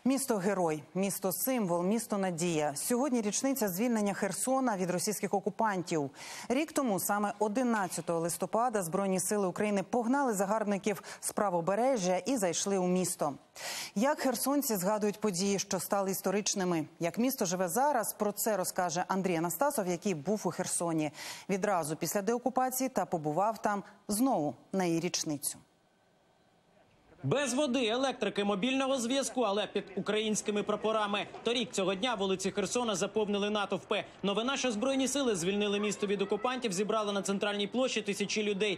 Місто-герой, місто-символ, місто-надія. Сьогодні річниця звільнення Херсона від російських окупантів. Рік тому, саме 11 листопада, Збройні сили України погнали загарбників з правобережжя і зайшли у місто. Як херсонці згадують події, що стали історичними? Як місто живе зараз, про це розкаже Андрій Анастасов, який був у Херсоні відразу після деокупації та побував там знову на її річницю. Без води, електрики, мобільного зв'язку, але під українськими прапорами. Торік цього дня вулиці Херсона заповнили натовпи. Новина, що Збройні сили звільнили місто від окупантів, зібрала на центральній площі тисячі людей.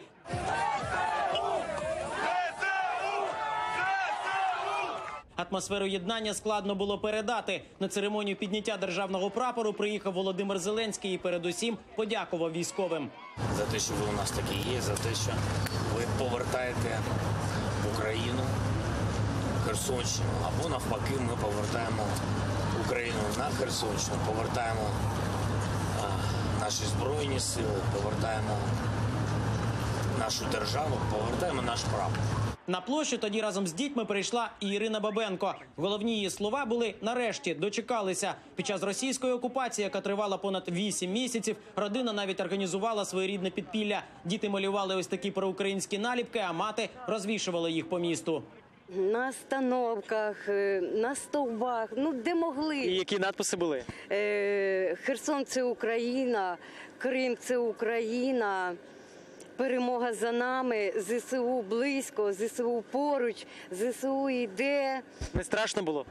Атмосферу єднання складно було передати. На церемонію підняття державного прапору приїхав Володимир Зеленський і передусім подякував військовим. За те, що ви у нас такі є, за те, що ви повертаєте Україну, Херсонщину, або навпаки ми повертаємо Україну на Херсонщину, повертаємо наші Збройні сили, повертаємо нашу державу, повертаємо наш прапор. На площу тоді разом з дітьми прийшла і Ірина Бабенко. Головні її слова були «нарешті, дочекалися». Під час російської окупації, яка тривала понад 8 місяців, родина навіть організувала своєрідне підпілля. Діти малювали ось такі проукраїнські наліпки, а мати розвішувала їх по місту. На остановках, на стовбах, де могли. І які надписи були? Херсон – це Україна, Крим – це Україна. Перемога за нами, ЗСУ близько, ЗСУ поруч, ЗСУ йде. Не страшно було?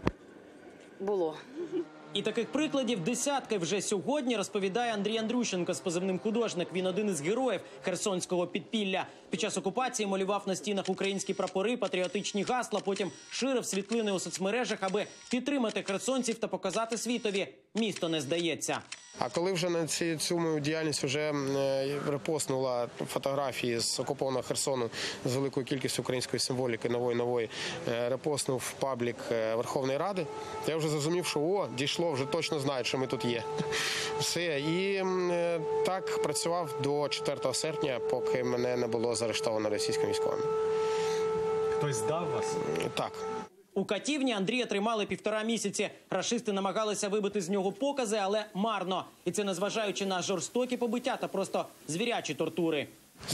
Було. І таких прикладів десятки вже сьогодні, розповідає Андрій Андрющенко з позивним «Художник». Він один із героїв херсонського підпілля. Під час окупації малював на стінах українські прапори, патріотичні гасла, потім ширив світлини у соцмережах, аби підтримати херсонців та показати світові – місто не здається. А коли вже на цю мою діяльність вже репостнула фотографії з окупованого Херсону з великою кількістю української символіки нової, репостнув в паблік Верховної Ради, я вже зрозумів, що дійшло, вже точно знають, що ми тут є. Все. І так працював до 4 серпня, поки мене не було заарештовано російськими військовими. Хтось здав вас? Так. У катівні Андрія тримали 1,5 місяці. Рашисти намагалися вибити з нього покази, але марно. І це незважаючи на жорстокі побиття та просто звірячі тортури.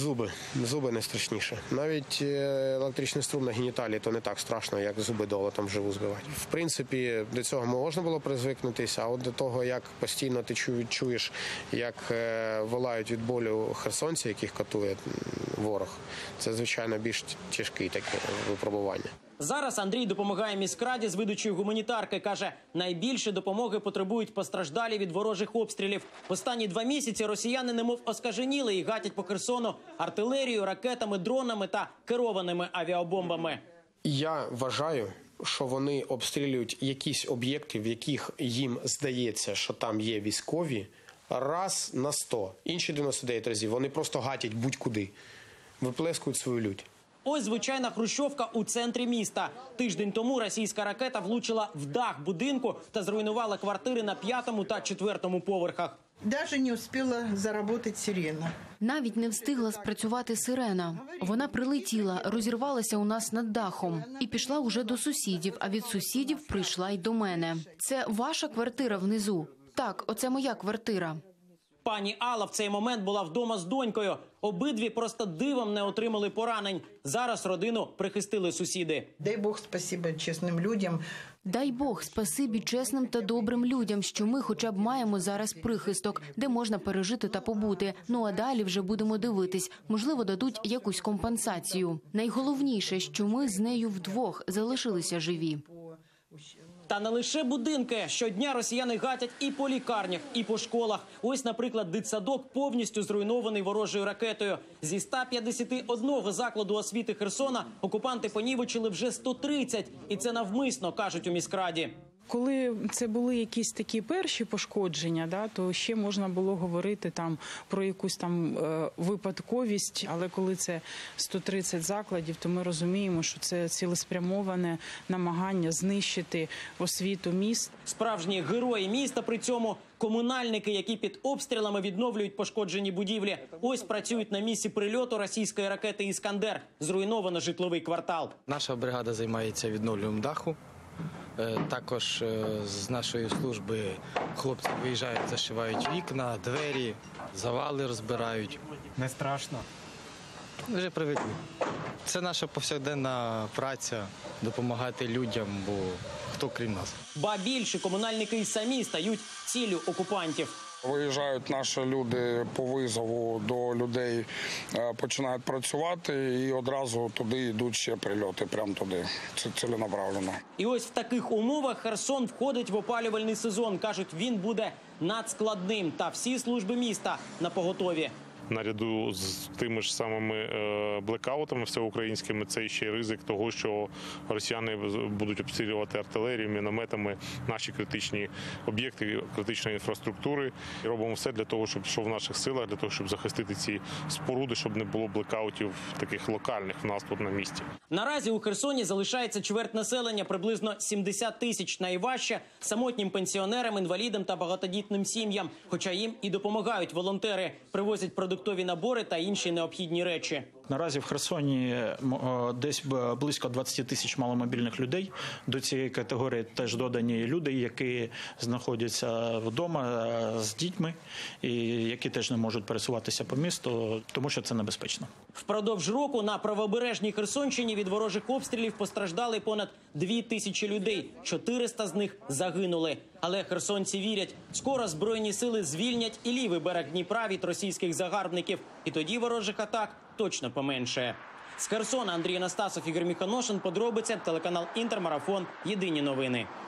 Зуби не страшніше. Навіть електричний струм на геніталії – то не так страшно, як зуби долотом вживу збивати. В принципі, до цього можна було призвикнутися, а от до того, як постійно ти чуєш, як волають від болю херсонці, яких катує ворог, це, звичайно, більш тяжкі таке випробування. Зараз Андрій допомагає міськраді з видачею гуманітарки. Каже, найбільше допомоги потребують постраждалі від ворожих обстрілів. Останні 2 місяці росіяни немов оскаженіли і гатять по Херсону артилерією, ракетами, дронами та керованими авіабомбами. Я вважаю, що вони обстрілюють якісь об'єкти, в яких їм здається, що там є військові, раз на 100. Інші 99 разів вони просто гатять будь-куди, виплескують свою лють. Ось звичайна хрущовка у центрі міста. Тиждень тому російська ракета влучила в дах будинку та зруйнувала квартири на 5-му та 4-му поверхах. Даже не успіла заработати сирена. Навіть не встигла спрацювати сирена. Вона прилетіла, розірвалася у нас над дахом і пішла уже до сусідів, а від сусідів прийшла й до мене. Це ваша квартира внизу? Так, оце моя квартира. Пані Алла в цей момент була вдома з донькою. Обидві просто дивом не отримали поранень. Зараз родину прихистили сусіди. Дай Бог спасибо чесним людям. Дай Бог спасибі чесним та добрим людям, що ми хоча б маємо зараз прихисток, де можна пережити та побути. Ну а далі вже будемо дивитись. Можливо, дадуть якусь компенсацію. Найголовніше, що ми з нею вдвох залишилися живі. Та не лише будинки. Щодня росіяни гатять і по лікарнях, і по школах. Ось, наприклад, дитсадок повністю зруйнований ворожою ракетою. Зі 151 закладу освіти Херсона окупанти понівечили вже 130. І це навмисно, кажуть у міськраді. Коли це були якісь такі перші пошкодження, то ще можна було говорити про якусь випадковість, але коли це 130 закладів, то ми розуміємо, що це цілеспрямоване намагання знищити освіту міст. Справжні герої міста при цьому – комунальники, які під обстрілами відновлюють пошкоджені будівлі. Ось працюють на місці прильоту російської ракети «Іскандер». Зруйновано житловий квартал. Наша бригада займається відновленням даху. Також з нашої служби хлопці виїжджають, зашивають вікна, двері, завали розбирають. Не страшно? Вже привикли. Це наша повсякденна праця – допомагати людям, бо хто крім нас. Ба більше, комунальники й самі стають ціллю окупантів. Виїжджають наші люди по визову до людей, починають працювати і одразу туди йдуть ще прильоти, прямо туди. Це ціленаправленно. І ось в таких умовах Херсон входить в опалювальний сезон. Кажуть, він буде надскладним. Та всі служби міста напоготові. Наряду з тими ж самими блекаутами всеукраїнськими, це ще й ризик того, що росіяни будуть обстрілювати артилерією, мінометами наші критичні об'єкти, критичної інфраструктури. І робимо все для того, щоб в наших силах, для того, щоб захистити ці споруди, щоб не було блекаутів таких локальних в нас тут на місці. Наразі у Херсоні залишається чверть населення, приблизно 70 тисяч. Найважче – самотнім пенсіонерам, інвалідам та багатодітним сім'ям. Хоча їм і допомагають волонтери, привозять продуктові набори та інші необхідні речі. Наразі в Херсоні десь близько 20 тисяч маломобільних людей. До цієї категорії теж додані люди, які знаходяться вдома з дітьми і які теж не можуть пересуватися по місту, тому що це небезпечно. Впродовж року на правобережній Херсонщині від ворожих обстрілів постраждали понад 2000 людей. 400 з них загинули. Але херсонці вірять, скоро Збройні сили звільнять і лівий берег Дніпра від російських загарбників. І тоді ворожих атак точно поменшає. З Херсона Андрій Анастасов, Ігор Міханошин. Подробиці, телеканал Інтермарафон. Єдині новини.